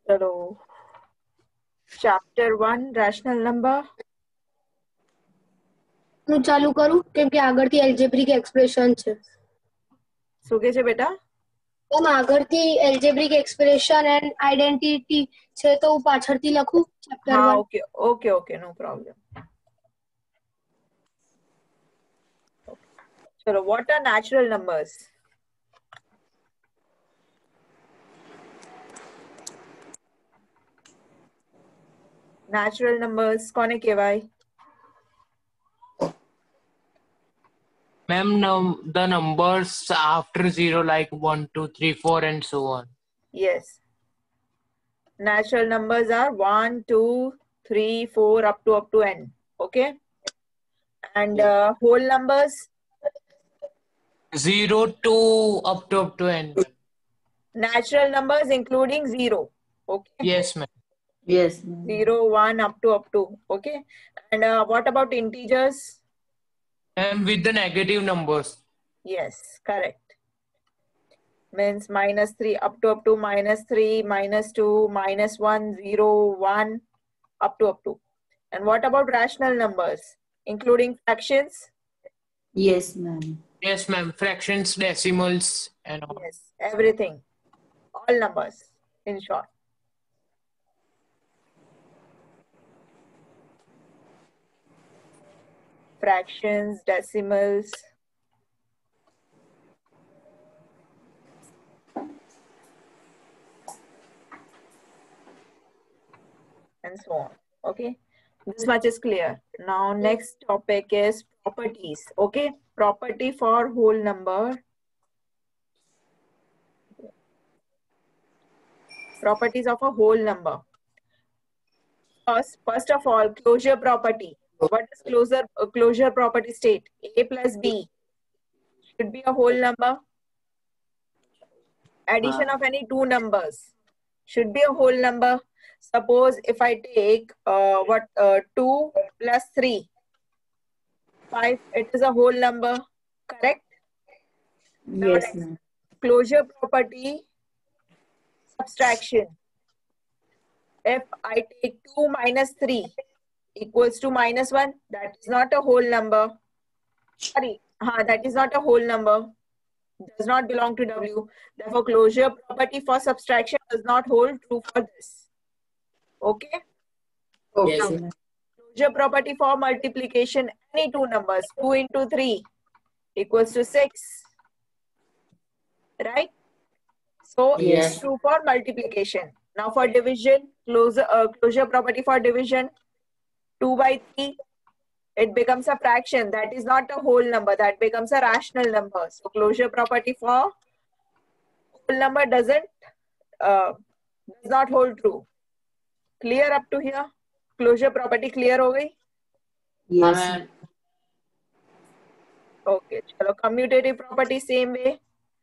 चलो chapter 1 rational number હું ચાલુ કરું કેમ કે આગળથી એલ્જેબ્રિક એક્સપ્રેશન છે. શું કે છે બેટા? એમ આગળથી એલ્જેબ્રિક એક્સપ્રેશન એન્ડ આઈડેન્ટિટી છે તો હું પાછળથી લખું ચેપ્ટર हाँ 1. Okay okay okay no problem. चलो what are natural numbers? Natural numbers कोने कहेवाय? Ma'am, the numbers after 0 like 1, 2, 3, 4 and so on. Yes. Natural numbers are 1, 2, 3, 4 up to n. Okay. And whole numbers? 0 to up to n. Natural numbers including 0. Okay. Yes, ma'am. Yes. 0, 1 up to. Okay. And what about integers? And with the negative numbers. Yes, correct. Means -3 up to -3, -2, -1, 0, 1 up to. And what about rational numbers, including fractions? Yes, ma'am. Yes, ma'am. Fractions, decimals and all. Yes, everything. All numbers, in short. Fractions, decimals. And so on. Okay. This much is clear. Now next topic is properties. Okay. Property for whole number. Properties of a whole number. First of all, closure property. What does closure property state? A plus B should be a whole number. Addition of any two numbers should be a whole number. Suppose if I take 2 plus 3, 5, it is a whole number, correct? Yes, ma'am. Closure property, subtraction. If I take 2 minus 3 equals to -1, that is not a whole number. Sorry, that is not a whole number. Does not belong to W. Therefore, closure property for subtraction does not hold true for this. Okay? Okay. Now, ma'am. closure property for multiplication, any two numbers, 2 into 3 equals to 6. Right? So, Yes. it's true for multiplication. Now, for division, closure property for division, 2 by 3, it becomes a fraction. That is not a whole number. That becomes a rational number. So, closure property for whole number does not hold true. Clear up to here? Closure property clear हो गई? Yes. Ma'am. Okay, चलो commutative property same way.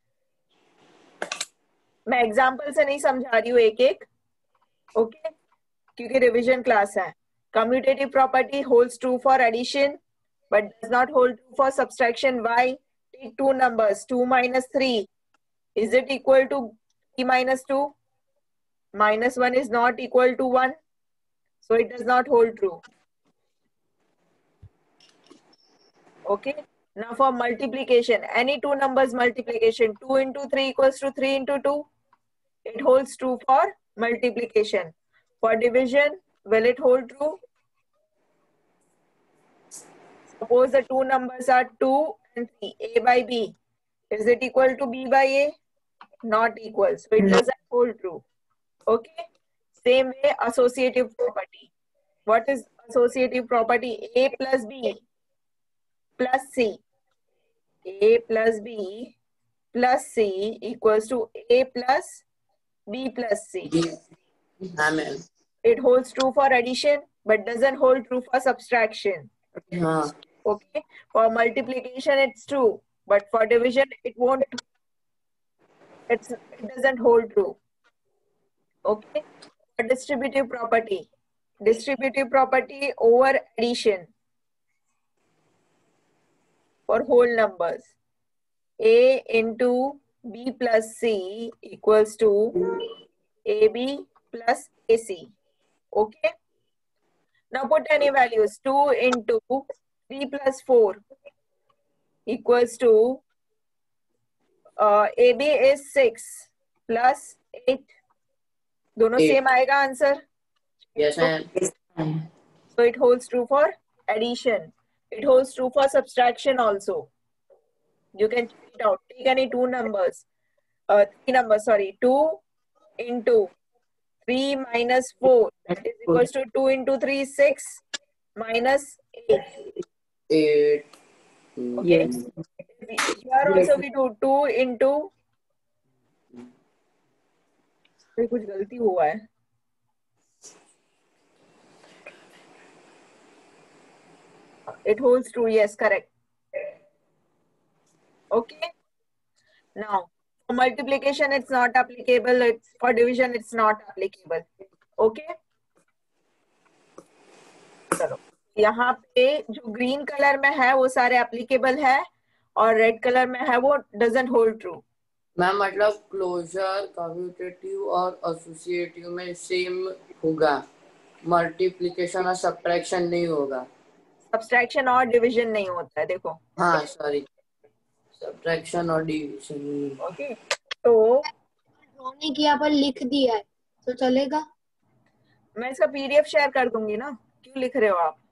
मैं example से नहीं समझा रही हूँ एक ओके क्योंकि रिवीजन क्लास है. Commutative property holds true for addition but does not hold true for subtraction. Why? Take two numbers, 2 minus 3. Is it equal to 3 minus 2? -1 is not equal to 1. So it does not hold true. Okay. Now for multiplication, any two numbers multiplication, 2 into 3 equals to 3 into 2. It holds true for multiplication. For division, will it hold true? Suppose the two numbers are 2 and 3, A by B. Is it equal to B by A? Not equal. So it doesn't hold true. Okay. Same way, associative property. What is associative property? A plus B plus C. A plus B plus C equals to A plus B plus C. Ma'am. It holds true for addition but doesn't hold true for subtraction. Okay. For multiplication, it's true, but for division, it won't. It doesn't hold true. Okay. For distributive property over addition for whole numbers. A into B plus C equals to AB plus AC. Okay. Now put any values. 2 into 3 plus 4 equals to AB is 6 plus 8. दोनों 8. Same आएगा answer. Yes, ma'am. So it holds true for addition. It holds true for subtraction also. You can check it out. Take any two numbers. 3 numbers, sorry. 2 into 3 minus 4. That is equals to 2 into 3, 6 minus 8. 8. Okay. Yes. Here also we do 2 into. कुछ गलती हुआ है. It holds true. Yes, correct. Okay. Now, for multiplication, it's not applicable. For division, it's not applicable. Okay. चलो, यहाँ पे जो green colour में है वो सारे एप्लीकेबल है और रेड कलर में है वो डजंट होल्ड ट्रू. मैम मतलब क्लोजर, कम्यूटेटिव और एसोसिएटिव में सेम होगा, मल्टीप्लिकेशन और सब्ट्रैक्शन नहीं होगा. सब्सट्रैक्शन और डिवीजन नहीं होता है. देखो. हाँ सॉरी, सब्ट्रैक्शन और डिवीजन. ओके. तो ड्रॉ नहीं किया पर लिख दिया है तो चलेगा. मैं इसका पीडीएफ शेयर कर दूंगी ना. क्यों लिख रहे हो आप?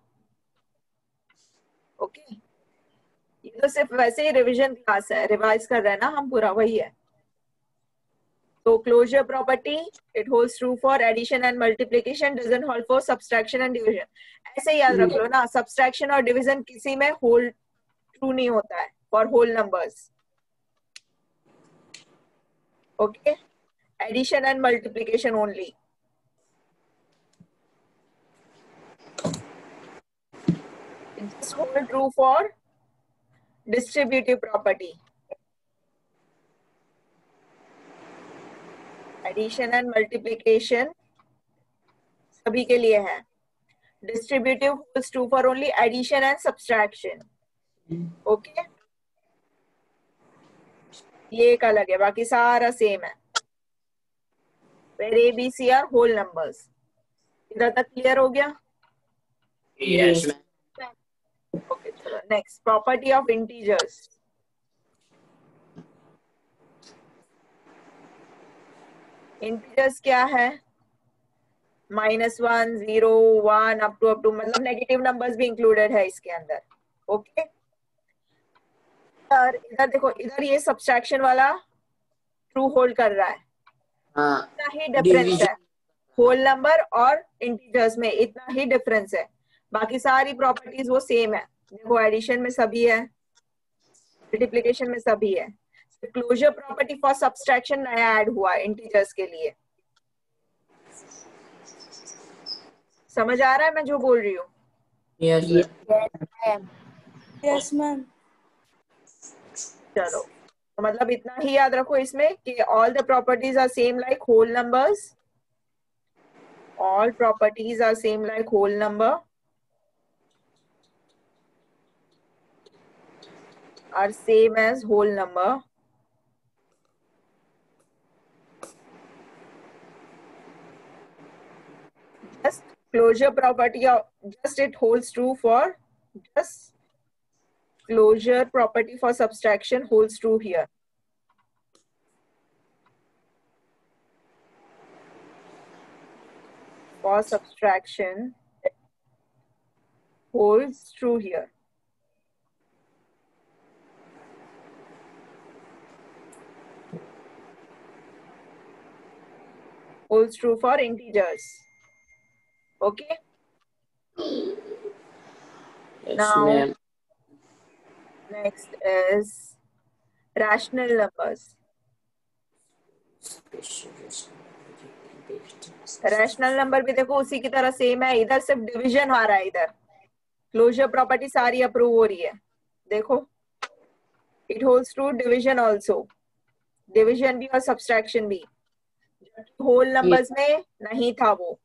ओके. ये तो सिर्फ वैसे ही रिवीजन क्लास है. रिवाइज कर रहे हैं ना हम पूरा, वही है. तो closure property, it holds true for addition and multiplication, doesn't hold for subtraction and division. ऐसे ही याद रख लो ना. सब्सट्रैक्शन और डिवीजन किसी में होल्ड ट्रू नहीं होता है for whole numbers. Okay. Addition and multiplication only. It just hold true for distributive property. Addition and multiplication सभी के लिए है. Distributive holds true for only addition and subtraction. Okay? ये एक अलग है, बाकी सारा सेम है. Where A, B, C are whole numbers. इधर तक क्लियर हो गया? Yes, ma'am. Okay, चलो next. Property of integers. Integers क्या है? -1, 0, 1 अप टू मतलब नेगेटिव नंबर्स भी इंक्लूडेड है इसके अंदर. ओके. इधर देखो, इधर ये सब्सट्रैक्शन वाला ट्रू होल्ड कर रहा है. हाँ. इतना ही डिफरेंस है. होल नंबर और इंटीजर्स में इतना ही डिफरेंस है. बाकी सारी प्रॉपर्टीज वो सेम है. देखो एडिशन में सभी है, मल्टीप्लिकेशन में सभी है. क्लोजर प्रॉपर्टी फॉर सब्सट्रैक्शन नया ऐड हुआ है इंटीजर्स के लिए. समझ आ रहा है मैं जो बोल रही हूँ? Yes, ma'am. Yes ma'am. चलो, तो मतलब इतना ही याद रखो इसमें कि all the properties are same like whole numbers. All properties are same like whole number are same as whole number. Just closure property of just it holds true for just closure property for subtraction holds true here. For subtraction holds true here. Holds true for integers. Okay. Yes, Now, ma'am. next is rational numbers. Rational number भी देखो उसी की तरह same है. इधर सिर्फ division आ रहा है. इधर क्लोजर प्रॉपर्टी सारी अप्रूव हो रही है. देखो, it holds true division also. Division भी और सब्सट्रैक्शन भी. होल नंबर्स में नहीं था वो.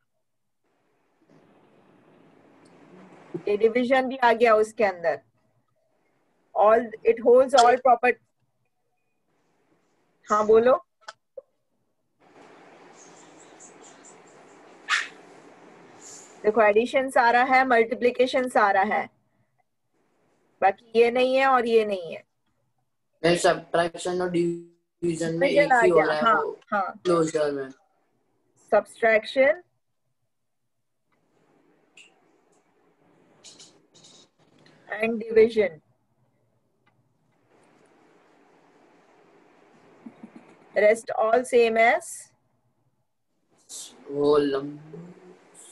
ये डिवीजन भी आ गया उसके अंदर. All it holds all property. हाँ बोलो. देखो एडिशन सारा है, मल्टीप्लिकेशन सारा है, बाकी ये नहीं है और ये नहीं है। मैं सब्ट्रैक्शन और डिवीजन में डिवीजन एक आ ही हो गया, रहा है हाँ वो हाँ। क्लोजर में। Subtraction and division, rest all same as whole numbers.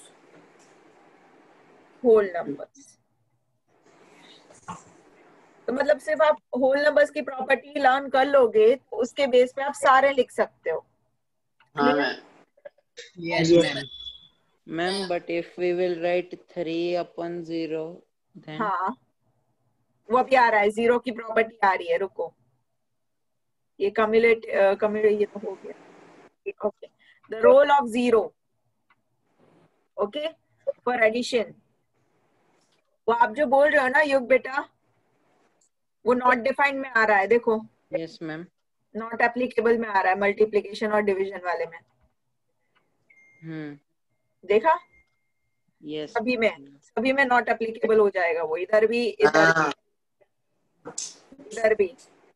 whole numbers। तो मतलब सिर्फ आप होल नंबर्स की प्रॉपर्टी लर्न कर लोगे तो उसके बेस पे आप सारे लिख सकते हो। हाँ ma'am. Yes, ma'am. Ma'am, but if we will write 3/0, then हाँ वो अभी आ रहा है, जीरो की प्रॉपर्टी आ रही है, रुको ये कम्युलेट ये तो हो गया। Okay, the role of zero, okay, for addition. वो आप जो बोल रहे हो ना युग बेटा, वो नॉट डिफाइंड में आ रहा है, देखो yes, ma'am. नॉट एप्लीकेबल में आ रहा है मल्टीप्लिकेशन और डिवीजन वाले में, देखा? Yes. सभी में नॉट एप्लीकेबल हो जाएगा वो, इधर भी इधर भी इधर भी।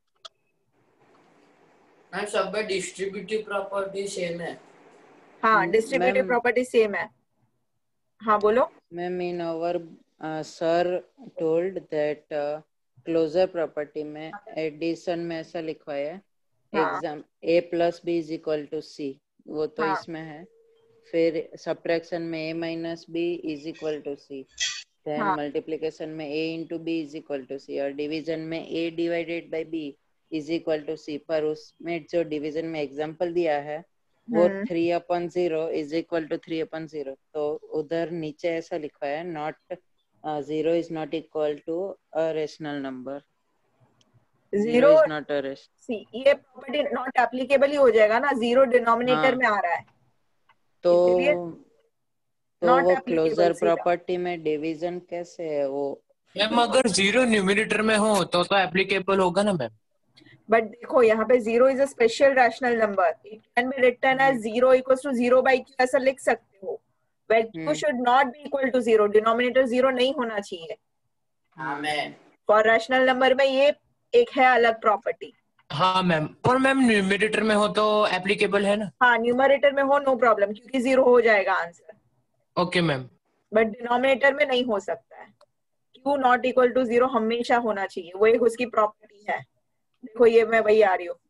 मैम सब में डिस्ट्रीब्यूटिव प्रॉपर्टी सेम है। हाँ डिस्ट्रीब्यूटिव Ma'am, प्रॉपर्टी सेम है। हाँ बोलो। ma'am, in our sir told that closure property में addition में ऐसा लिखा है, हाँ a plus b is equal to c, वो तो हाँ इसमें है। फिर subtraction में a minus b is equal to c, then हाँ multiplication में a into b is equal to c, और division में a divided by b is equal to c। पर उसमें जो division में example दिया है वो 3/0 is equal to 3/0, तो उधर नीचे ऐसा लिखा है not 0 is not equal to a rational number, 0 is not a rational। ये प्रॉपर्टी नॉट एप्लीकेबल ही हो जाएगा ना, जीरो डिनोमिनेटर हाँ, में आ रहा है, तो इसीलिए नॉट वो एप्लीकेबल क्लोजर सीधा। प्रॉपर्टी में डिवीजन कैसे है वो? मैम अगर जीरो न्यूमिनेटर में हो तो एप्लीकेबल होगा ना मैम। बट देखो यहाँ पे zero is a special rational number, it can be written as 0 equals to 0 by q, ऐसा लिख सकते हो, where q should not be equal to 0, denominator 0 नहीं होना चाहिए। हाँ मैम। फॉर रैशनल नंबर में ये एक है अलग प्रॉपर्टी। हाँ मैम, और मैम न्यूमिनेटर में हो तो एप्लीकेबल है ना? हाँ न्यूमरेटर में हो नो प्रॉब्लम, क्योंकि 0 हो जाएगा answer. Okay ma'am. But denominator में नहीं हो सकता है, क्यू नॉट इक्वल टू 0 हमेशा होना चाहिए, वो एक उसकी प्रॉपर्टी है। देखो ये मैं वही आ रही हूँ,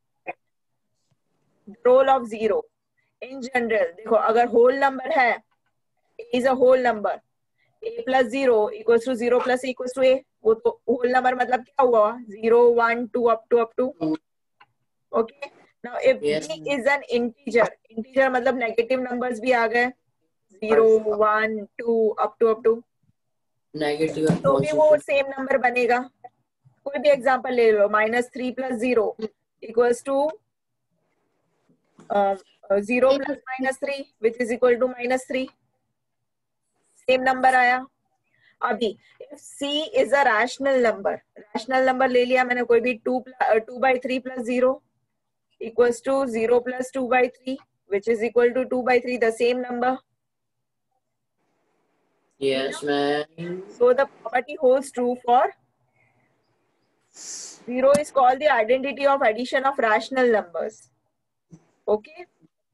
role of zero in general. देखो अगर होल नंबर है, is a whole number, a plus 0 equals to 0 plus a equals to a, वो तो होल नंबर मतलब क्या हुआ, 0 1 2 up to okay। now if Yes. b is an integer मतलब negative numbers भी आ गए, 0 1 2 up to नेगेटिव तो भी वो सेम नंबर बनेगा। कोई भी एग्जांपल ले लो, -3 plus 0 equals to 0 plus -3 which is equal to -3, same number आया। अभी if c is a rational number ले लिया मैंने, कोई भी 2/3 plus 0 equals to 0 plus 2/3 which is equal to 2/3, the same number। Yes ma'am। So the property holds true for 0 is called the identity of addition of rational numbers, okay।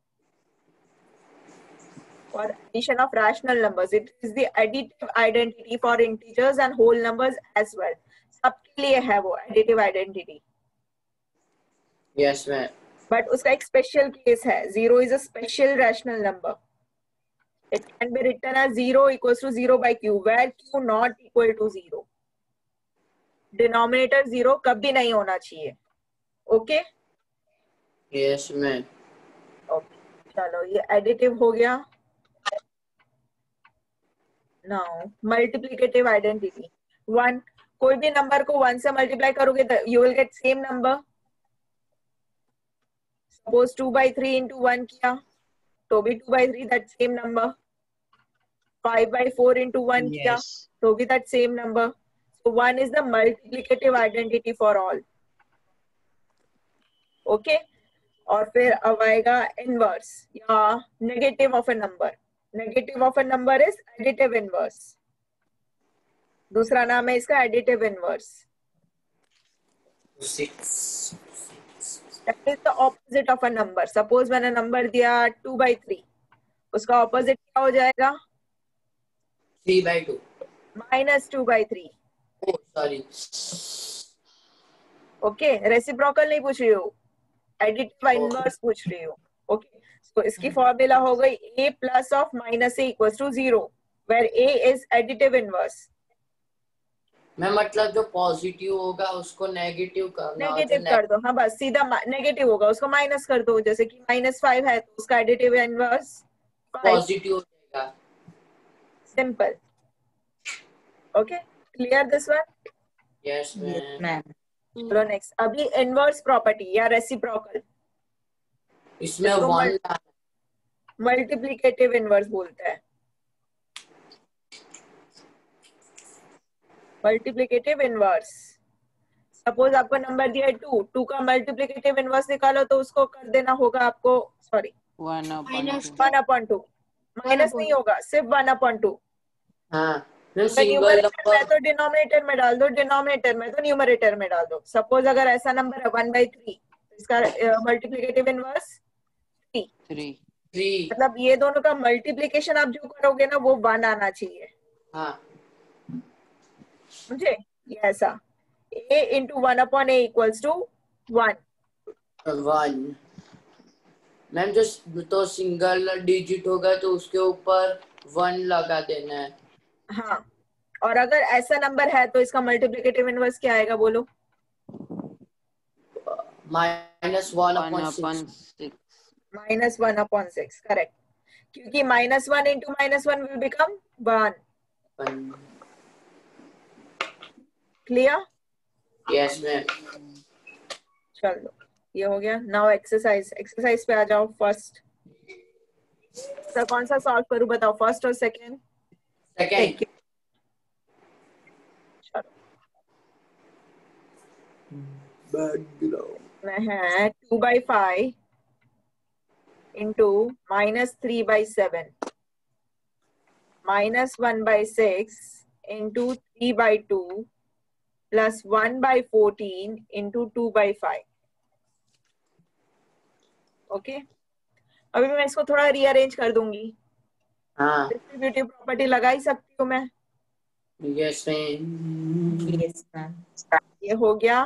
For addition of rational numbers, it is the additive identity for integers and whole numbers as well। सबके लिए है वो additive identity। Yes ma'am। But उसका एक special case है, 0 is a special rational number, it can be written as 0 equals to 0 by q where q not equal to 0, denominator 0 कभी नहीं होना चाहिए, ओके। Yes ma'am। ओके चलो ये additive हो गया। नाउ मल्टीप्लिकेटिव आइडेंटिटी, 1, कोई भी नंबर को 1 से मल्टीप्लाई करोगे तो you will get same number. Suppose 2/3 into 1 किया तो भी 2/3 दैट सेम नंबर। 5/4 into 1 किया तो भी that same number. So 1 is the multiplicative identity for all, okay. और फिर अब आएगा इनवर्स या negative of a number. Negative of a number is additive inverse. दूसरा नाम है इसका additive inverse. 6. That is the opposite of a number. Suppose मैंने नंबर दिया 2/3, उसका ऑपोजिट क्या हो जाएगा? 3/2. -2/3. Oh, sorry. ओके, रेसिप्रोकल नहीं पूछ रही हूँ, एडिटिव इनवर्स पूछ रही हूँ. ओके, तो इसकी फॉर्मूला हो गई a plus of minus a equals to 0, where a is additive inverse. मैं मतलब जो पॉजिटिव होगा उसको नेगेटिव करना, और जो नेगेटिव कर दो. हाँ, बस सीधा नेगेटिव होगा उसको माइनस कर दो. जैसे कि -5 है तो उसका एडिटिव इनवर्स 5. पॉजिटिव हो जाएगा. Simple. Okay, clear this one? Yes ma'am. चलो नेक्स्ट. अभी इनवर्स प्रॉपर्टी या रेसिप्रोकल, इसमें इसको 1 मल्टीप्लिकेटिव इनवर्स बोलते हैं. Multiplicative inverse. सपोज आपको नंबर दिया है 2, 2 का मल्टीप्लिकेटिव इनवर्स निकालो तो उसको कर देना होगा आपको, सॉरी 1/2. माइनस नहीं होगा, सिर्फ 1/2. हाँ, सिंगल न्यूमरेटर नंबर. में तो डिनोमिनेटर में डाल दो, डिनोमिनेटर में तो न्यूमरेटर में डाल दो. सपोज अगर ऐसा नंबर है 1/3, इसका मल्टीप्लिकेटिव इनवर्स 3. 3. मतलब ये दोनों का मल्टीप्लिकेशन आप जो करोगे ना वो 1 आना चाहिए. हाँ, समझे? ये ऐसा a into 1/a equals to 1. 1. Ma'am जो तो सिंगल डिजिट होगा तो उसके ऊपर 1 लगा देना है. हाँ, और अगर ऐसा नंबर है तो इसका मल्टीप्लिकेटिव इनवर्स क्या आएगा बोलो? -1/6. -1/6. करेक्ट, क्योंकि -1 into -1 will become 1. Clear? Yes ma'am. चलो ये हो गया. Now exercise. एक्सरसाइज पे आ जाओ. फर्स्ट सर कौन सा सॉल्व करूं बताओ, फर्स्ट और सेकंड? सेकंड. में है 2/5 into -3/7 -1/6 into 3/2 plus 1/14 into 2/5. Okay, अभी मैं इसको थोड़ा रीअरेंज कर दूंगी. हाँ. डिस्ट्रीब्यूटिव प्रॉपर्टी लगा ही सकती हूँ मैं. Yes ma'am. ये हो गया.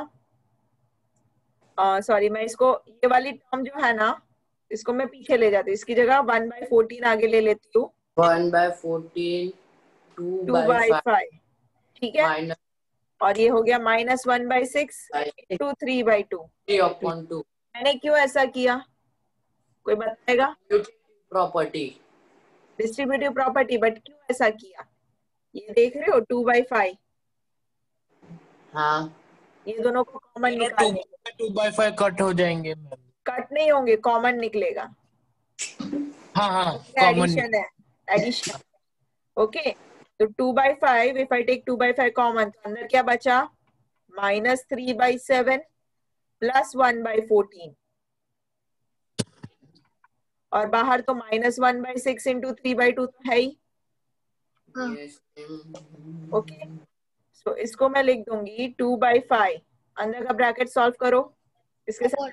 सॉरी, मैं इसको ये वाली टर्म जो है ना इसको मैं पीछे ले जाती हूँ. इसकी जगह 1/14 आगे ले लेती हूँ. 1/14 2/5. ठीक है. माइनस और ये हो गया -1/6 into 3/2. 3/2. मैंने क्यों ऐसा किया, कोई बताएगा? प्रॉपर्टी. डिस्ट्रीब्यूटिव प्रॉपर्टी, बट क्यों ऐसा किया? ये देख रहे हो 2/5. हाँ, ये दोनों को कॉमन निकालने. 2/5 कट हो जाएंगे मैम. कट नहीं होंगे, कॉमन निकलेगा. हाँ हाँ, कॉमन. एडिशन है, एडिशन. ओके, तो 2/5, इफ आई टेक 2/5 कॉमन तो अंदर क्या बचा? -3/7 प्लस 1/14. और बाहर तो -1/6 into 3/2 तो है ही. यस. ओके, सो इसको मैं लिख दूंगी 2/5. अंदर का ब्रैकेट सॉल्व करो. इसके साथ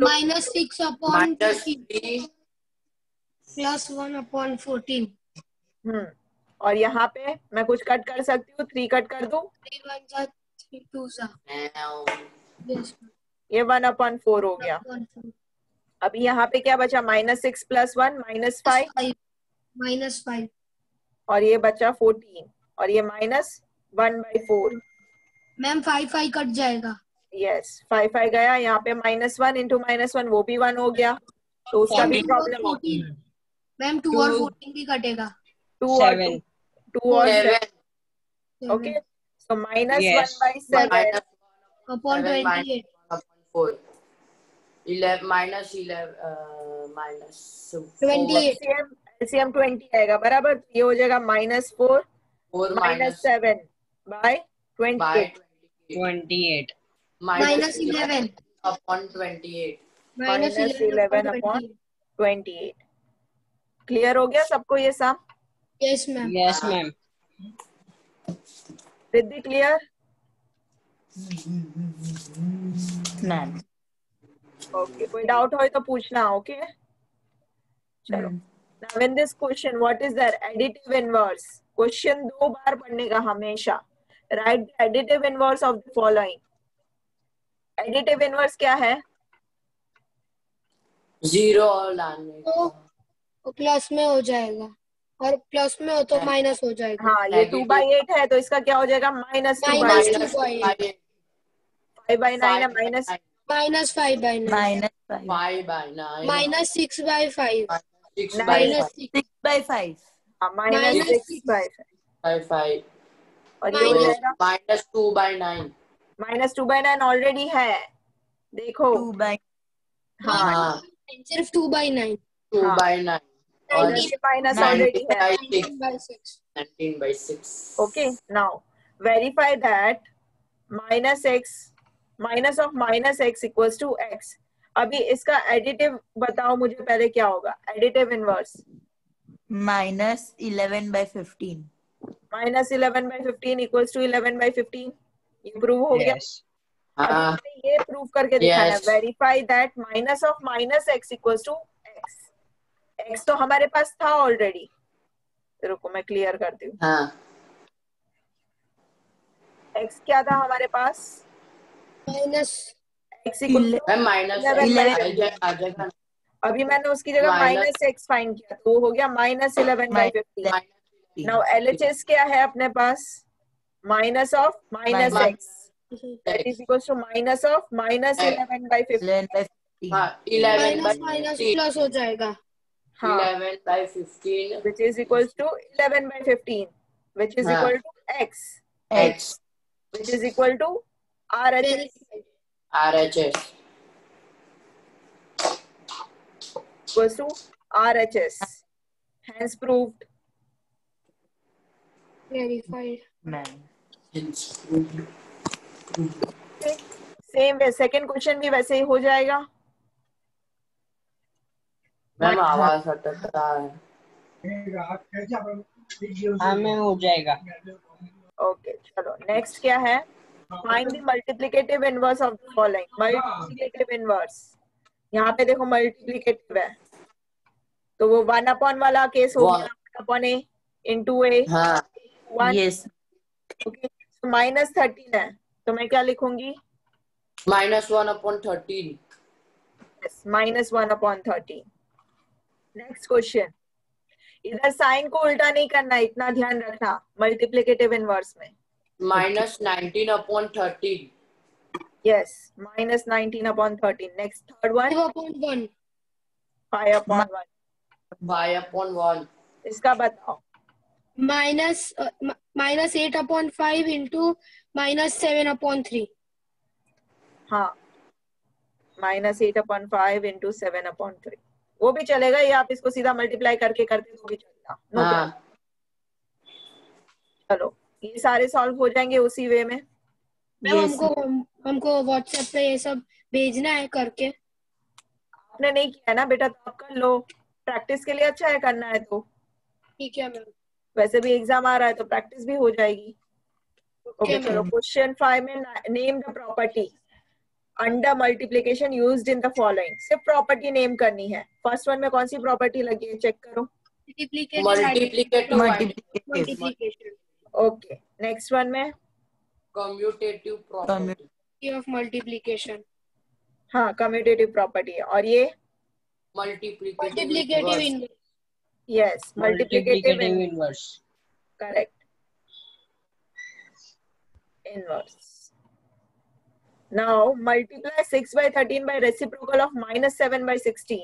-6/13 प्लस 1/14. और यहाँ पे मैं कुछ कट कर सकती हूँ. 3 कट कर दूं, 3 1 जा 3 2 जा. यस ये 1/4 हो गया. अभी यहाँ पे क्या बचा? -6 प्लस 1 -5 -5. और ये बचा 14 और ये -1/4. मैम 5 कट जाएगा. यस, 5 गया. यहाँ पे -1 into -1 वो भी 1 हो गया. तो उसका भी प्रॉब्लम होगी. मैम 2 और 14 भी कटेगा. 2 और 7. ओके, सो -1/7 upon 28. 28. LCM 20 आएगा बराबर. ये हो जाएगा -4 -7 by 28. -11 upon 28. -11 upon 28. क्लियर हो गया सबको ये sum? Yes ma'am. Yes ma'am. Riddhi clear? Ma'am. Okay, कोई डाउट हो तो पूछना। ओके चलो। Now in this question, what is their additive inverse? Question 2 बार पढ़ने का हमेशा। Write the additive inverse of the following. Additive inverse क्या है? 0 और लाने तो का। प्लस में हो जाएगा और प्लस में हो तो माइनस हो जाएगा। हाँ, ये 2/8 है तो इसका क्या हो जाएगा? -2/8। -2/8। 5/9 है, माइनस -5/9। -6/5। 9 6/5। -6/5 और ये हो जाएगा -2/9। -2/9 ऑलरेडी है, देखो। 2/9। हाँ, सिर्फ 2/9। 2/9 और इधर से माइनस ऑलरेडी है। 19/6। 19/6। Okay, now verify that minus of minus x equals to x. अभी इसका एडिटिव बताओ मुझे पहले क्या होगा? Additive inverse -11/15। -11/15 equals to 11/15। ये प्रूव हो गया। अभी हाँ हमें ये प्रूव करके दिखाना है। Yes. Verify that minus of minus x equals to x। x तो हमारे पास था ऑलरेडी। रुको मैं क्लियर करती हूँ। हाँ x क्या था हमारे पास? Minus x equal to ma'am minus 11/15। आ जाएगा। अभी मैंने उसकी जगह Minus- -x फाइंड किया तो वो हो गया -11/15। नाउ LHS क्या है अपने पास? Minus of minus Minus- x that is equals to minus of -11/15। 11/15। हाँ माइनस माइनस 11/15 प्लस हो जाएगा। हाँ, 11/15 which is equals to 11/15 which is हाँ. equal to x x which is equal to RHS RHS equals to RHS, hence proved. Verified. Ma'am. Okay. Same way second question भी वैसे ही हो जाएगा। Ma'am आवाज अटकता है। हाँ मैम हो जाएगा। ओके चलो नेक्स्ट क्या है? Find the multiplicative inverse of the following. Multiplicative inverse, यहाँ पे देखो मल्टीप्लिकेटिव है तो वो 1/1 वाला केस हो गया। 1/a into a हाँ 1। यस। ओके, तो -13 है तो मैं क्या लिखूंगी? -1/13। yes, -1/13। नेक्स्ट क्वेश्चन, इधर साइन को उल्टा नहीं करना, इतना ध्यान रखना मल्टीप्लिकेटिव इनवर्स में। -19/13। यस, -19/13। Next third one 5/1। 5/1। 5/1। इसका बताओ। -8/5 इंटू -7/3। हाँ, -8/5 into 7/3 वो भी चलेगा, या आप इसको सीधा मल्टीप्लाई करके करते तो भी चलेगा। नो हाँ चलो ये सारे सॉल्व हो जाएंगे उसी वे में। मैम हमको व्हाट्सएप पे ये सब भेजना है करके। आपने नहीं किया ना बेटा तो आप कर लो, प्रैक्टिस के लिए अच्छा है, करना है तो। ठीक है मैम। वैसे भी एग्जाम आ रहा है तो प्रैक्टिस भी हो जाएगी। ओके Okay, चलो क्वेश्चन 5 में name the property under multiplication used in the following. सिर्फ प्रॉपर्टी नेम करनी है। फर्स्ट वन में कौन सी प्रॉपर्टी लगी है चेक करो। Multiplicative multiplication okay, next one में कम्यूटेटिव प्रॉपर्टी ऑफ मल्टीप्लिकेशन। हाँ कम्यूटेटिव प्रॉपर्टी है। और ये multiplicative inverse. Yes multiplicative inverse. Correct, inverse. Now multiply 6/13 by reciprocal of -7/16.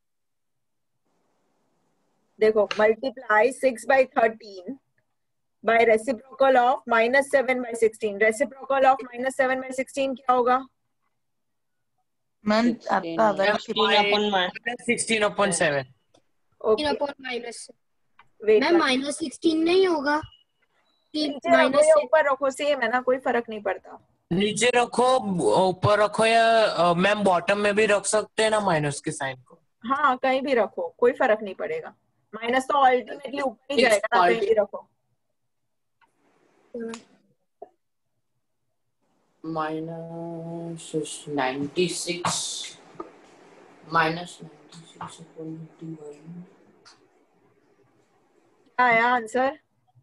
देखो multiply 6/13 by reciprocal of -7/16. Reciprocal of -7/16 क्या होगा? मैम आपका आवाज 16/7। ओके वेट, मैम -16 नहीं होगा कि नीचे रखो या ऊपर रखो सेम है ना, कोई फर्क नहीं पड़ता। नीचे रखो, ऊपर रखो, या मैम बॉटम में भी रख सकते हैं ना माइनस के साइन को। हाँ कहीं भी रखो कोई फर्क नहीं पड़ेगा। माइनस तो अल्टीमेटली ऊपर ही It's जाएगा ना, कहीं भी रखो। minus 96 minus 96 upon 81 क्या आया आंसर?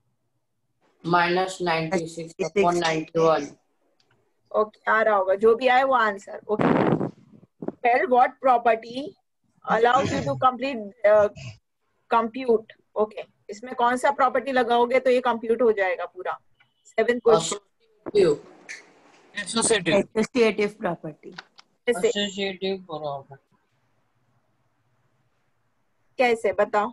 minus 96 upon 91. ओके, आ रहा होगा, जो भी आए वो answer. Okay, tell what property allows you to complete compute. Okay, इसमें कौन सा प्रॉपर्टी लगाओगे तो ये कंप्यूट हो जाएगा पूरा। 7th question. Associative. Associative property. कैसे Associative property. कैसे बताओ?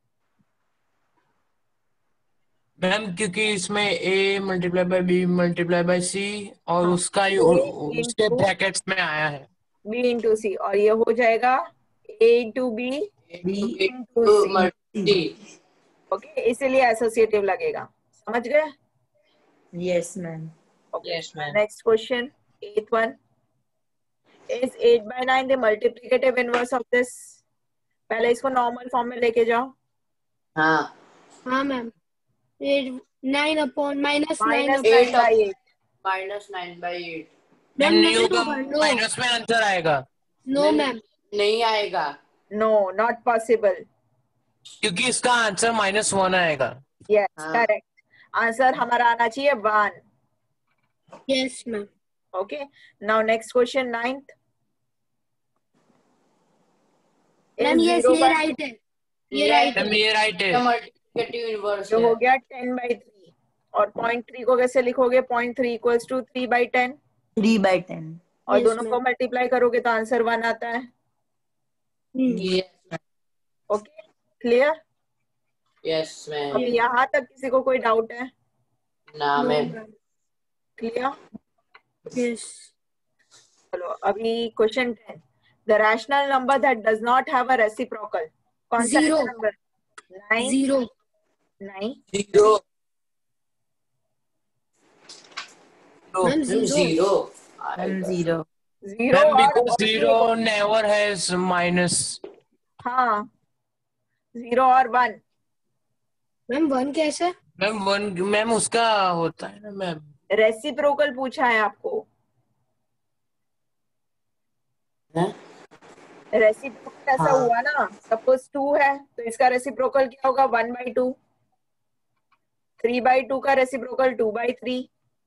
मैम क्योंकि इसमें a multiply by b multiply by c और हाँ, उसका ही A उसके into ब्रैकेट्स में आया है। B into C, और ये हो जाएगा A into B B into C। multi. Okay, इसीलिए एसोसिएटिव लगेगा। समझ गए? Yes, ma'am. Yes, ma'am. Next question, 8th one. Is 8 by 9 the multiplicative inverse of this? पहले इसको नॉर्मल फॉर्म में लेके जाओ। हाँ, हाँ ma'am, 9 upon minus 9 minus upon 9 by 8। minus 9 by 8. Ma'am ma'am नहीं नहीं होगा, होगा, नो माइनस में आंसर आएगा नो मैम, नहीं आएगा। No, not possible. क्योंकि इसका आंसर -1 आएगा। यस, हाँ। करेक्ट। आंसर हमारा आना चाहिए 1। Yes ma'am. Okay, now next question, 9th। Ma'am yes, ये राइट है, ये राइट मैम है। ये राइट है। मल्टीप्लिकेटिव इनवर्स जो है। हो गया 10 by 3, और 0.3 को कैसे लिखोगे? 0.3 equals to 3 by 10, 3 by 10. और Yes, दोनों को ma'am. मल्टीप्लाई करोगे तो आंसर 1 आता है। Yes, okay, clear? yes, ma'am. अभी यहाँ तक किसी को कोई डाउट है? ना no ma'am. Ma'am. Clear? Yes. चलो अभी question 10। The rational number that does not have a reciprocal. कौन सा Zero. नंबर? 9? 0 नहीं, 0. मैम, 0 0. Ma'am, 0. 0 मैम और बिकॉज 0 नेवर हैज माइनस। हाँ, 0 और 1। मैम 1 कैसे? मैम 1 मैम उसका होता है ना मैम। रेसिप्रोकल पूछा है आपको। रेसिप्रोकल ऐसा हाँ। हुआ ना, सपोज 2 है तो इसका रेसिप्रोकल क्या होगा? 1/2। 3/2 का रेसिप्रोकल 2/3।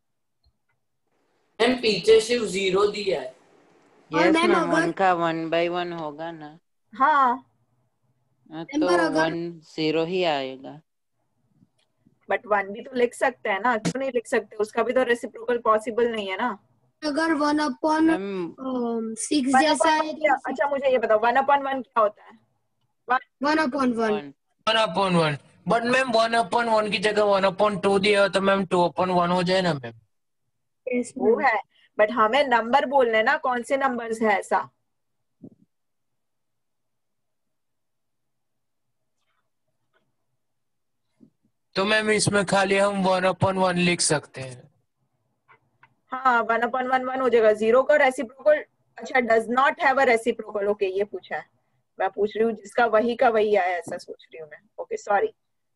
मैम पीछे सिर्फ 0 दिया है। और यस मैम मैम, अगर 1 का 1 by 1 होगा ना, हाँ, तो पर अगर 1 0 ही आएगा। बट 1 भी तो लिख सकते हैं ना, क्यों नहीं लिख सकते? उसका भी तो रेसिप्रोकल पॉसिबल नहीं है ना। अगर 1 अपॉन मैम 6 1 जैसा upon है 1 क्या? तो अच्छा मुझे ये बताओ, 1/1 क्या होता है? 1 अपॉन 1। 1/1, बट मैम 1/1 की जगह 1/2 दिया हो तो मैम 2/1 हो जाए ना मैम। यस वो मैम। है, बट हमें नंबर बोलने ना, कौन से नंबर्स है ऐसा। तो मैम इसमें खाली हम 1/1 लिख सकते हैं। हाँ, 1/1 हो जाएगा। 0 का रेसिप्रोकल, अच्छा, does not have a reciprocal. Okay, ये पूछा है, मैं पूछ रही हूँ जिसका वही का वही आया, ऐसा सोच रही हूँ मैं। Okay, sorry,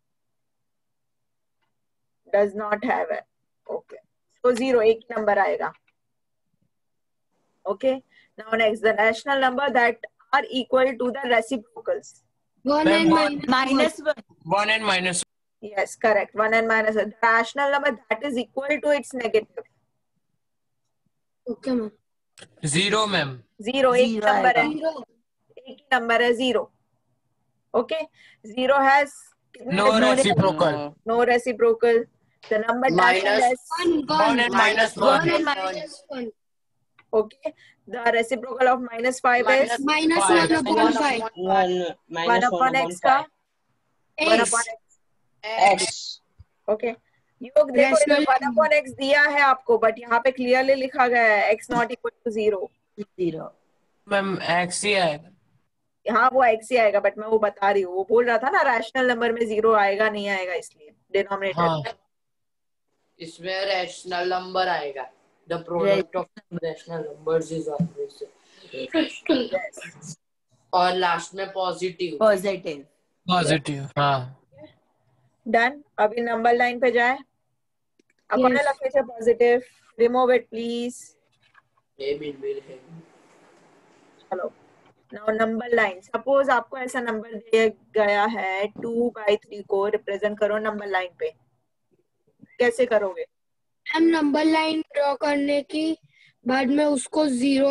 does not have है। ओके, तो 0 एक नंबर आएगा। Okay, now next, the rational number that are equal to the reciprocals. 1 ma'am and Minus 1. 1 and -1। Yes, correct. 1 and minus 1. The rational number that is equal to its negative. Okay ma'am. 0 ma'am. 0 एक Zero number है, आएगा। 0 एक ही number है 0। Okay, 0 has no reciprocal. no reciprocal. The number dash and Minus dash. 1 1 and -1। 1 and minus 1 Okay, the reciprocal of -5 is minus Five. 1 upon 5 1 1 minus 1 upon upon x का 1 x upon x. x. Okay, योग देखो, इधर Rational 1 upon x दिया है आपको, but यहाँ पे clearly लिखा गया है x not equal to 0. 0. Ma'am x ही आएगा। हाँ, वो x ही आएगा, बट मैं वो बता रही हूँ, वो बोल रहा था ना रैशनल नंबर में 0 आएगा नहीं आएगा, इसलिए डिनोमिनेटर। हाँ इसमें रैशनल नंबर आएगा। The product of rational numbers is always. और लास्ट में पॉजिटिव। Positive. पॉजिटिव, हाँ। डन। अभी नंबर लाइन पे जाए। अकोने Yes. लखे छे पॉजिटिव, रिमूव इट प्लीज। ए बिल है। चलो नाउ नंबर लाइन। सपोज आपको ऐसा नंबर दिया गया है 2/3 को रिप्रेजेंट करो नंबर लाइन पे, कैसे करोगे? हम नंबर लाइन ड्रॉ करने की बाद में उसको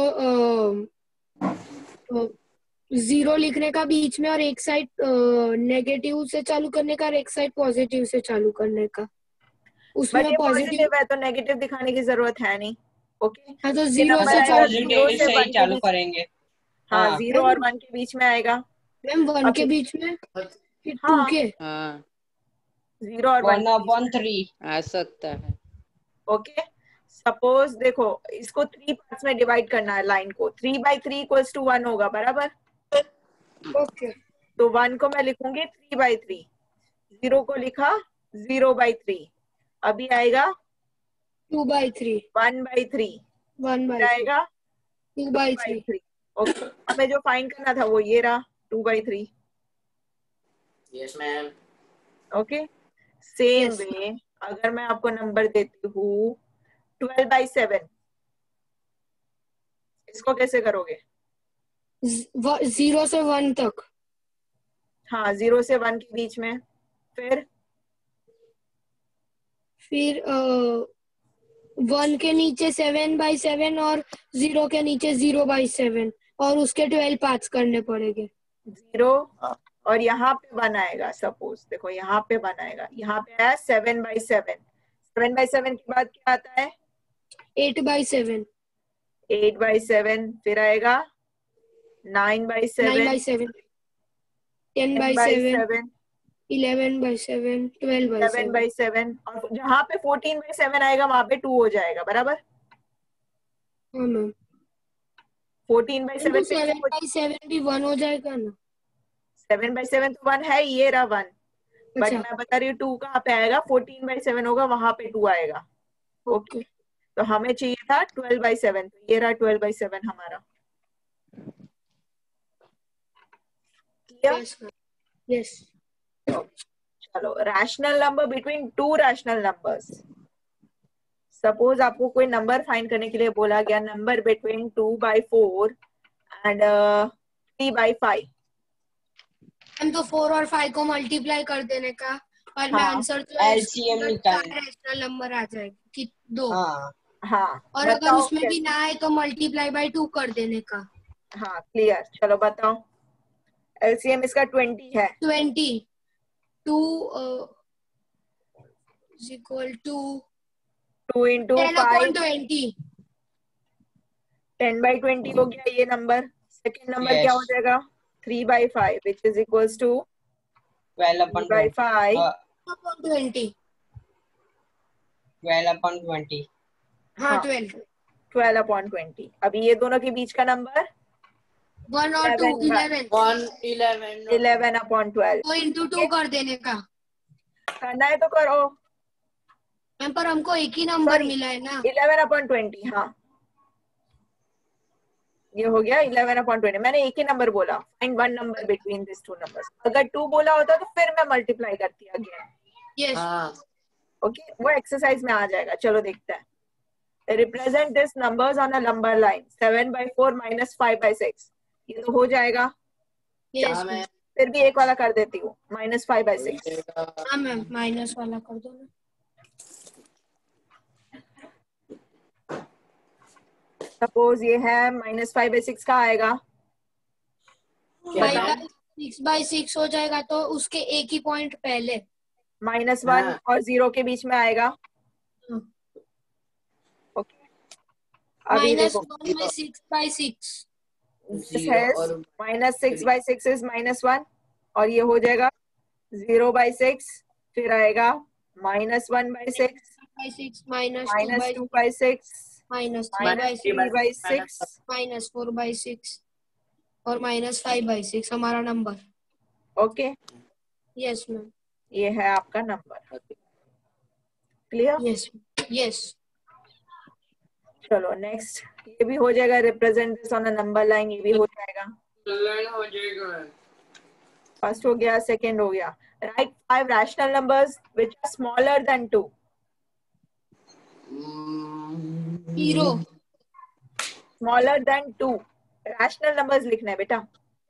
जीरो लिखने का बीच में, और एक साइड नेगेटिव से चालू करने का और एक साइड पॉजिटिव से चालू करने का। उसमें बट ये पॉजिटिव, पॉजिटिव है तो नेगेटिव दिखाने की जरूरत है नहीं। ओके हाँ तो ये जीरो नंबर से मतलब आएगा चालू। 0 पॉजिटिव से से ही 1 के चालू बीच। करेंगे। हाँ हाँ 0 और 1 के बीच में आएगा। मैम 1 के अभी बीच में, फिर 2 हाँ के। हाँ 0 और 1 के बीच में। 1/3। आ सकता है। ओके सपोज देखो इसको 3 पार्ट्स में डिवाइड करना है लाइन को। 3/3 इक्वल्स टू 1 होगा बराबर। ओके तो 1 को मैं लिखूंगी 3/3, 0 को लिखा 0/3। अभी आएगा 2/3, 1/3, 1/3, आएगा 2/3। 2/3। ओके हमें जो फाइंड करना था वो ये रहा 2/3। Yes ma'am. Okay same Yes. Way अगर मैं आपको नंबर देती हूँ 12/7, इसको कैसे करोगे? 0 से 1 तक। हाँ 0 से 1 के बीच में। फिर 1 के नीचे 7/7 और 0 के नीचे 0/7, और उसके 12 पार्ट्स करने पड़ेंगे। 0 और यहाँ पे 1 आएगा। सपोज देखो यहाँ पे 1 आएगा, यहाँ पे आया 7/7। 7/7 के बाद क्या आता है? 8/7, 8/7। फिर आएगा 9/7, 9/7, 10/7, 10/7, 11/7, 12/7। 11/7 और जहाँ पे 14/7 आएगा वहां पे 2 हो जाएगा बराबर। हाँ मैम। 14/7 तो पे 7/7 भी 1 हो जाएगा ना? 7/7 तो 1 है, ये रहा 1। बट अच्छा मैं बता रही हूँ 2 कहाँ पे आएगा? 14/7 होगा वहां पे 2 आएगा। Okay okay. तो हमें चाहिए था 12/7, तो ये रहा 12/7 हमारा। क्लियर? Yes ma'am. यस। चलो rational number between two rational numbers. Suppose आपको कोई नंबर फाइंड करने के लिए बोला गया, नंबर बिटवीन 2/4 एंड 3/5। हम तो 4 और 5 को मल्टीप्लाई कर देने का, और मैं हाँ आंसर जो है एलसीएम निकाल। रैशनल नंबर आ जाएगा कि 2। हाँ हाँ और अगर बताओ उसमें भी कैसे? ना आए तो मल्टीप्लाई बाय 2 कर देने का। हाँ क्लियर। चलो बताओ। एलसीएम इसका 20 है। 20 2 is equal to 2 into 5 10/20। 10/20 हो गया ये नंबर। सेकेंड नंबर क्या हो यस। जाएगा? 3/5 विच इज इक्वल्स टू 12/20। 3/5। 20। 12/20। हाँ हाँ 12। 12/20। अभी ये दोनों के बीच का नंबर 1 और 2 11 11। 11/12। तो इंटू 2 कर देने का। करना है तो करो। मैम पर हमको एक ही नंबर सॉरी मिला है ना। 11/20। हाँ ये हो गया 11/20। मैंने एक ही नंबर बोला। Find one number between this two numbers. अगर 2 बोला होता तो फिर मैं मल्टीप्लाई करती अगेन। यस। हाँ ओके वो एक्सरसाइज में आ जाएगा। चलो देखते हैं। Represent this numbers on a number line 7/4 minus 5/6। ये तो हो जाएगा। यस हाँ मैम। मैम। फिर भी एक वाला कर देती हूँ -5/6। हाँ मैम माइनस वाला कर दो ना। सपोज ये है -5/6 का आएगा। क्या 5/6 हो जाएगा तो उसके एक ही पॉइंट पहले। -1 हाँ। और 0 के बीच में आएगा। ओके अभी देखो -1 में 6/6। दिस 0 हैज और -6/6 इज -1 और ये हो जाएगा 0/6। फिर आएगा -1/6 -6 -2/6 -2/6 -3/6 -3/6। -4/6 और -5/6 हमारा नंबर। Okay yes ma'am. ये है आपका नंबर। क्लियर? Yes yes. चलो नेक्स्ट ये भी हो जाएगा। Represent this on a number line, ये भी हो जाएगा। हो जाएगा। फर्स्ट हो गया, सेकंड हो गया. Write 5 rational numbers which are smaller than 2. 0. Smaller than 2 rational numbers लिखना है बेटा.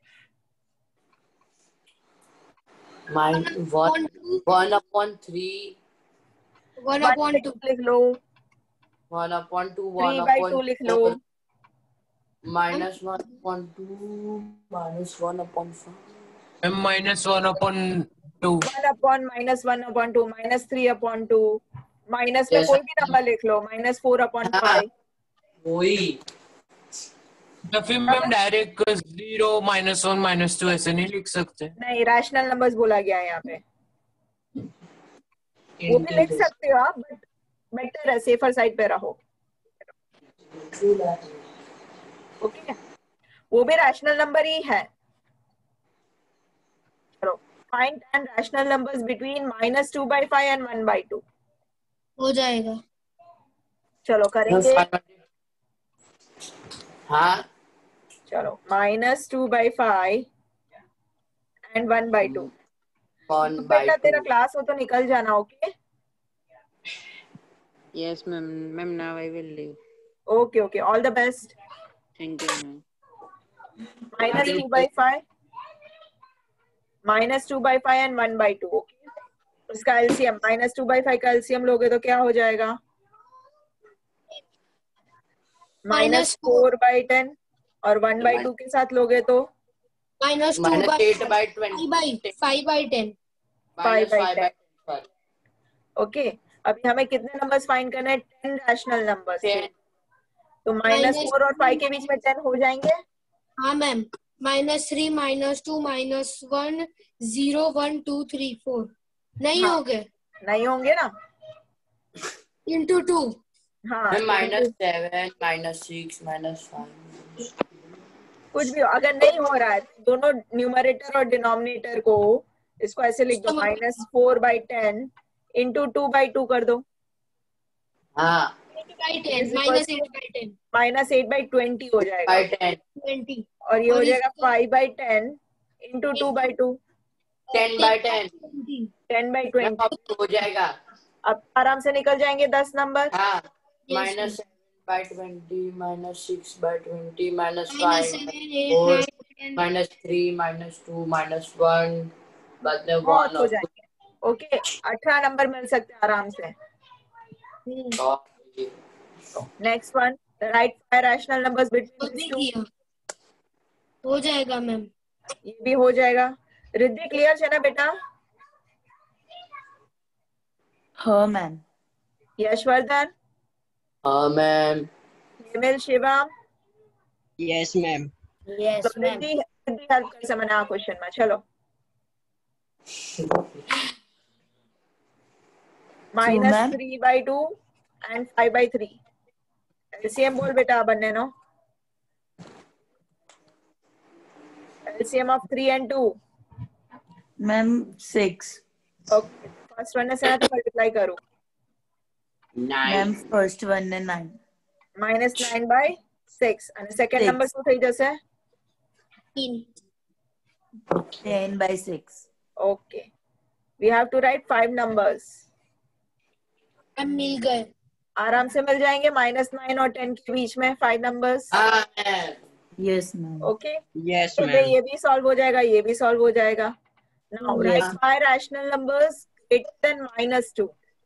1/3. 1/2. लिख लो. 1/2. 3/2 लिख लो. -1/2 -1/5. मैम -1/2. 1/-1/2 -3/2 माइनस में Yes. कोई भी नंबर लिख लो. -4/5. हाँ, वही. तो फिर मैम डायरेक्ट 0 -1 -2 ऐसे नहीं लिख सकते. नहीं, रैशनल नंबर्स बोला गया है यहाँ पे. वो भी लिख सकते हो आप, बट बेटर है, सेफर साइड पे रहो. ओके, वो भी रैशनल नंबर ही है. चलो, find 10 rational numbers between -2/5 and 1/2. हो जाएगा. चलो करेंगे. हाँ, चलो, -2/5 एंड 1/2. बेटा तेरा 1/2. क्लास हो तो निकल जाना. Okay Yes, ma'am. Ma'am, now I will leave. Okay okay, all the best. Thank you, ma'am. -2/5 -2/5 and 1/2. Okay, उसका एलसीएम -2/5 का एलसीएम लोगे तो क्या हो जाएगा? -4/10. और 1/2 के साथ लोगे तो -8/20. 5/10. -5/10. ओके. अभी हमें कितने नंबर्स फाइंड करने हैं? 10 रैशनल नंबर्स. 10. तो -4 और 5 के बीच में 10 हो जाएंगे. हाँ मैम. -3 -2 -1 0 1 2 3 4 नहीं हाँ. हो गए. नहीं होंगे ना. into 2. हाँ, -7 -6 -5. कुछ भी हो. अगर नहीं हो रहा है तो दोनों न्यूमरेटर और डिनोमिनेटर को इसको ऐसे लिख दो. -4/10 इंटू 2/2 कर दो. हाँ, 8/10 -8/10 -8/20 हो जाएगा. 5/10. 20. और ये हो और जाएगा 5/10 इंटू 2/2 10/10. 10/20. हो जाएगा. अब आराम से निकल जाएंगे 10 नंबर. हाँ, Yes, -7/20 -6/20 -5 -7 4 8 9 -3 -2 -1 बाद में बहुत 1 हो जाएंगे. ओके, 18 नंबर मिल सकते हैं आराम से. 10. और next one, write 5 rational numbers वो बिटवीन भी दिस टू. किया. हो जाएगा मैम. ये भी हो जाएगा. रिद्धि क्लियर है ना बेटा? हाँ मैम. यशवर्धन, हाँ ma'am. Hemal, Shivam. Yes, ma'am. Yes तो रिद्धि हेल्प कर समझना क्वेश्चन में. चलो, ma'am? -3/2 एंड 5/3. एलसीएम बोल बेटा बनने no. LCM of 3 and 2. Ma'am 6. Okay, first one से तो मल्टीप्लाई करो. 9. मैम फर्स्ट वन है 9. -9/6 અને સેકન્ડ નંબર શું થઈ જશે? 10/6. Okay, we have to write 5 numbers. अब मिल गए. आराम से मिल जाएंगे. -9 और 10 के बीच में 5 नंबर्स. हाँ ma'am. Yes ma'am. Okay, Yes, तो ma'am. ये भी सॉल्व हो जाएगा, ये भी सॉल्व हो जाएगा. Now Yes. Right 5 rational numbers greater than -2.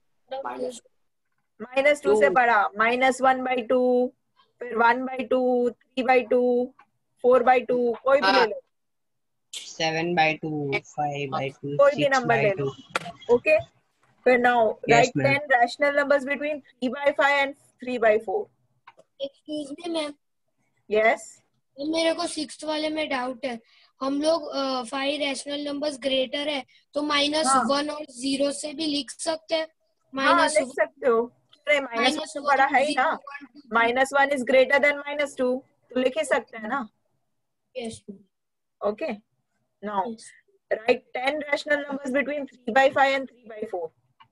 -2 से बड़ा -1/2, फिर 1/2, 3/2, 4/2, कोई भी ले लो. 7/2, 5/2, कोई भी नंबर ले लो. 6/2. ओके, फिर now Yes, right ma'am. 10 rational numbers between 3/5 and 3/4. Excuse me ma'am. Yes. मेरे को 6th वाले में डाउट है. हम लोग 5 रैशनल नंबर्स ग्रेटर है तो -1 और 0 से भी लिख सकते हैं. हाँ, लिख सकते हो. अरे -1 तो बड़ा है ही ना. -1 इज ग्रेटर देन -2, तो लिख ही सकते हैं ना. Yes. Okay, now Yes. Right 10 rational numbers between 3/5 and 3/4.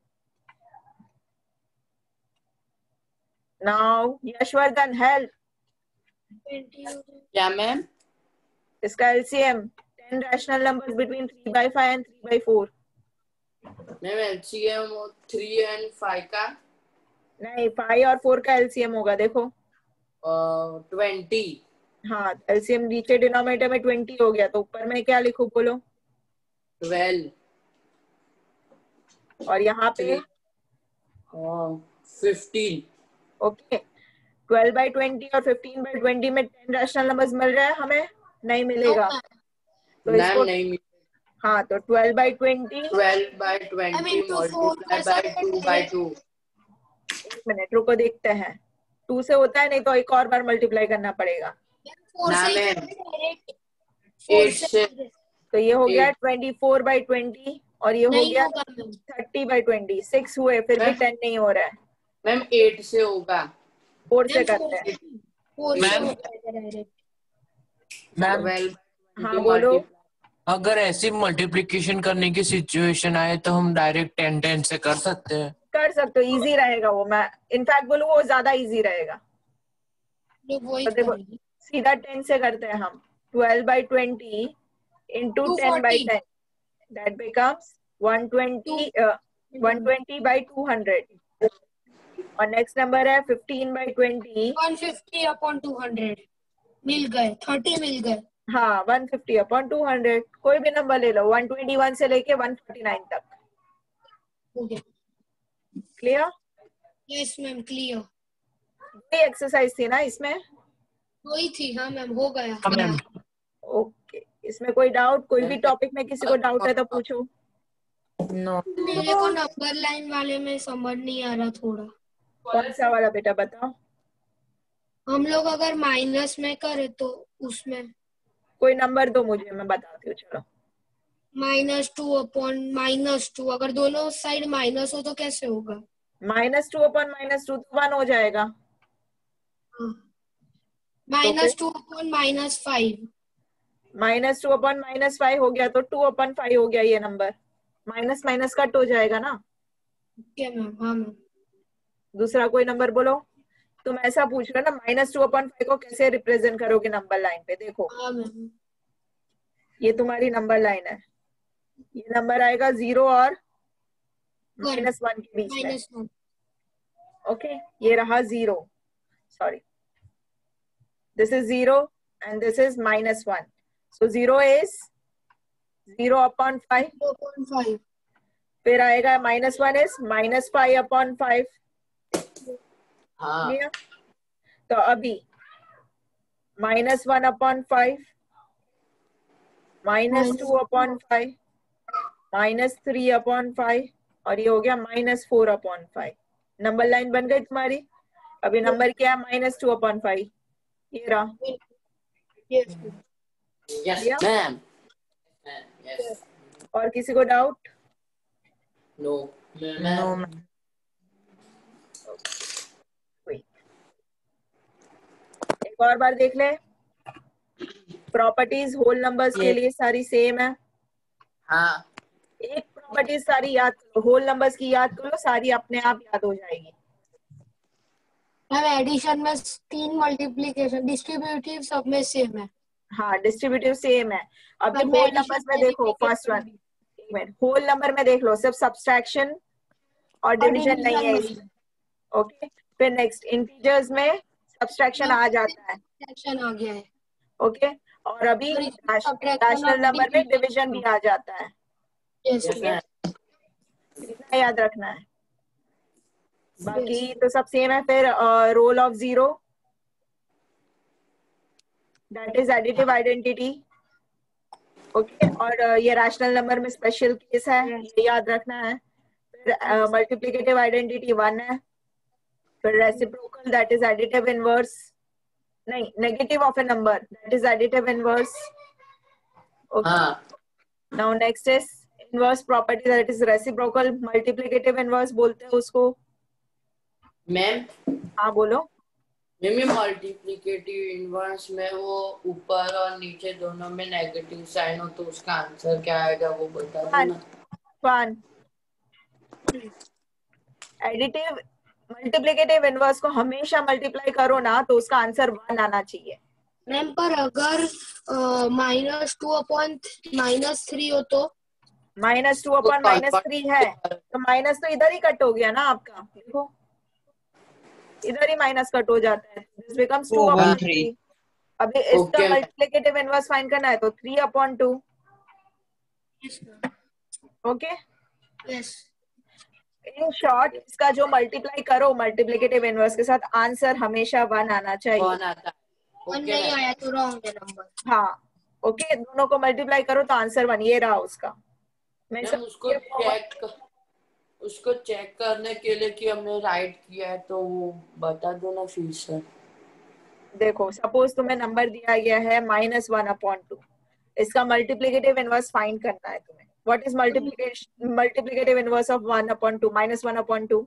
Now Yashvardhan help. क्या मैम? इसका LCM 10 rational numbers between 3/5 and 3/4. Ma'am LCM 3 and 5 का नहीं, 5 और 4 का एलसीएम होगा, देखो 20. हाँ, एलसीएम नीचे डिनोमिनेटर में 20 हो गया, तो ऊपर में क्या लिखूं बोलो? 12. और यहाँ पे 15. ओके, 12/20 और 15/20 में 10 रैशनल नंबर्स मिल रहा है हमें? नहीं मिलेगा। तो मैम इसको नहीं. हाँ, तो 12/20 12/20 multiply by 2/2. एक मिनट रुको, देखते हैं 2 से होता है, नहीं तो एक और बार मल्टीप्लाई करना पड़ेगा। ना मैम 8 से. तो ये हो गया 24/20 और ये हो गया 30/20, 6 हुए, फिर भी 10 नहीं हो रहा है। मैम 8 से होगा। 4 से करते हैं। मैम 12 हाँ बोलो। अगर ऐसी मल्टीप्लिकेशन करने की सिचुएशन आए तो हम डायरेक्ट 10 से कर सकते हैं। कर सकते हो, इजी रहेगा वो। मैं इनफैक्ट बोलूँ वो ज्यादा इजी रहेगा। तो देखो सीधा 10 से करते हैं हम। 12/20 into 10/10 that becomes 120/200 और नेक्स्ट नंबर है 15/20 150/200 मिल गए, 30 मिल गए। हाँ 150/200 कोई भी नंबर ले लो, 121 से लेके 149 तक। क्लियर? Yes ma'am, clear. ये एक्सरसाइज थी ना इसमें? वही थी, हाँ मैम, हो गया। हाँ मैम। ओके, इसमें कोई डाउट? कोई भी टॉपिक में किसी को डाउट है तो पूछो। नो। मेरे को नंबर लाइन वाले में समझ नहीं आ रहा थोड़ा। कौन सा वाला बेटा बताओ? हम लोग अगर माइनस में करे तो उसमें कोई नंबर दो मुझे, मैं बताती हूँ। चलो -2/-2 अगर दोनों साइड माइनस हो तो कैसे होगा? -2/-2 तो 1 हो जाएगा। -2/-5 -2/-5 हो गया तो 2/5 हो गया ये नंबर। माइनस माइनस कट हो जाएगा ना। क्या मैम? हाँ मैम। दूसरा कोई नंबर बोलो। तुम ऐसा पूछ रहे हो ना, -2/5 को कैसे रिप्रेजेंट करोगे नंबर लाइन पे? देखो हाँ मैम। ये तुम्हारी नंबर लाइन है, ये नंबर आएगा 0 और -1 के बीच में। -1 ओके, ये रहा 0, sorry this is 0 and this is -1, so 0 is 0/5। 0.5 फिर आएगा -1 इज -5/5। हाँ तो अभी -1/5 -2/5 -3/5 और ये हो गया -4/5। नंबर लाइन बन गई तुम्हारी। अभी नंबर क्या है? -2/5, ये रहा। Yes Yeah. मैम यस और किसी को डाउट? No no. मैम एक और बार देख ले। प्रॉपर्टीज होल नंबर्स के लिए सारी सेम है। हाँ एक प्रॉपर्टीज सारी याद करो, होल नंबर्स की याद करो, सारी अपने आप याद हो जाएगी। मैम एडिशन में 3, मल्टीप्लिकेशन डिस्ट्रीब्यूटिव सब में सेम है। हाँ डिस्ट्रीब्यूटिव सेम है। अभी पर होल addition नंबर्स में देखो, फर्स्ट वन, एक मिनट, होल नंबर में देख लो, सिर्फ सब्सट्रैक्शन और डिवीजन नहीं है इसमें। ओके, फिर नेक्स्ट इंटीजर्स में सब्सट्रैक्शन आ जाता है। सेक्शन आ गया है। ओके, और अभी और इसमें subtraction रैशनल और नंबर में division डिवीजन भी आ जाता है। यस यस मैम इतना याद रखना है, बाकी तो सब सेम है। फिर role of 0, that is additive identity. Okay, और ये रैशनल नंबर में स्पेशल केस है, ये याद रखना है। फिर मल्टीप्लिकेटिव आइडेंटिटी 1 है। फिर reciprocal, that is additive inverse, नहीं negative of a number, that is additive inverse. Okay, हाँ now next is inverse property, that is reciprocal. Multiplicative inverse बोलते हैं उसको। मैम हाँ बोलो। मैम मल्टीप्लिकेटिव इनवर्स में वो ऊपर और नीचे दोनों में नेगेटिव साइन हो तो उसका आंसर क्या आएगा वो बता दो ना। 1। एडिटिव मल्टीप्लिकेटिव इनवर्स को हमेशा मल्टीप्लाई करो ना तो उसका आंसर 1 आना चाहिए। मैम पर अगर -2/-3 हो तो -2/-3 है तो माइनस तो इधर ही कट हो गया ना आपका, देखो इधर ही माइनस कट हो जाता है, दिस बिकम्स 2/3। अभी इसका Okay. मल्टीप्लिकेटिव इनवर्स फाइंड करना है तो 3/2। ओके, यस इन शॉर्ट इसका जो मल्टीप्लाई करो मल्टीप्लिकेटिव इनवर्स के साथ, आंसर हमेशा 1 आना चाहिए। 1 आता है। वन Okay, नहीं ma'am. आया तो रॉन्ग है नंबर। हाँ ओके, दोनों को मल्टीप्लाई करो तो आंसर 1 ये रहा उसका। मैं मैम उसको चेक करने के लिए कि हमने राइट किया है तो वो बता दो ना फिर से। देखो सपोज तुम्हें नंबर दिया गया है -1/2, इसका मल्टीप्लिकेटिव इनवर्स फाइंड करना है तुम्हें। What is multiplicative inverse of 1/2? -1/2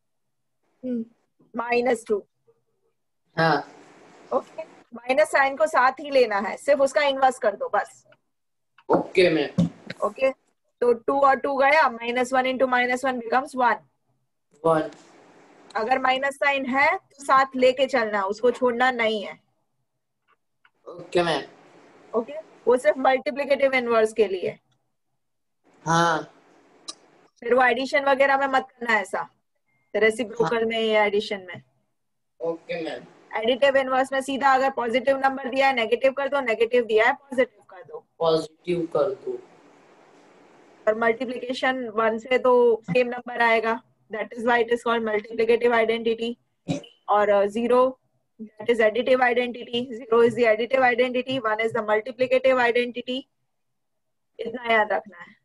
-2। हाँ ओके, माइनस साइन को साथ ही लेना है, सिर्फ उसका इनवर्स कर दो बस। Okay ma'am. ओके, तो 2 और 2 गया, -1 into -1 becomes 1। 1 अगर माइनस साइन है तो साथ लेके चलना, उसको छोड़ना नहीं है। Okay ma'am. ओके, वो सिर्फ मल्टीप्लिकेटिव इनवर्स के लिए। हाँ फिर वो एडिशन वगैरह में मत करना ऐसा, रेसिप्रोकल में या एडिशन में। Okay ma'am. एडिटिव इनवर्स में सीधा अगर पॉजिटिव नंबर दिया है नेगेटिव कर दो, नेगेटिव दिया है पॉजिटिव कर दो। पॉजिटिव कर दो। और मल्टीप्लिकेशन 1 से तो सेम नंबर आएगा, that is why it is called multiplicative identity. और 0 that is additive identity, 0 is the additive identity, 1 is the multiplicative identity। इतना याद रखना है।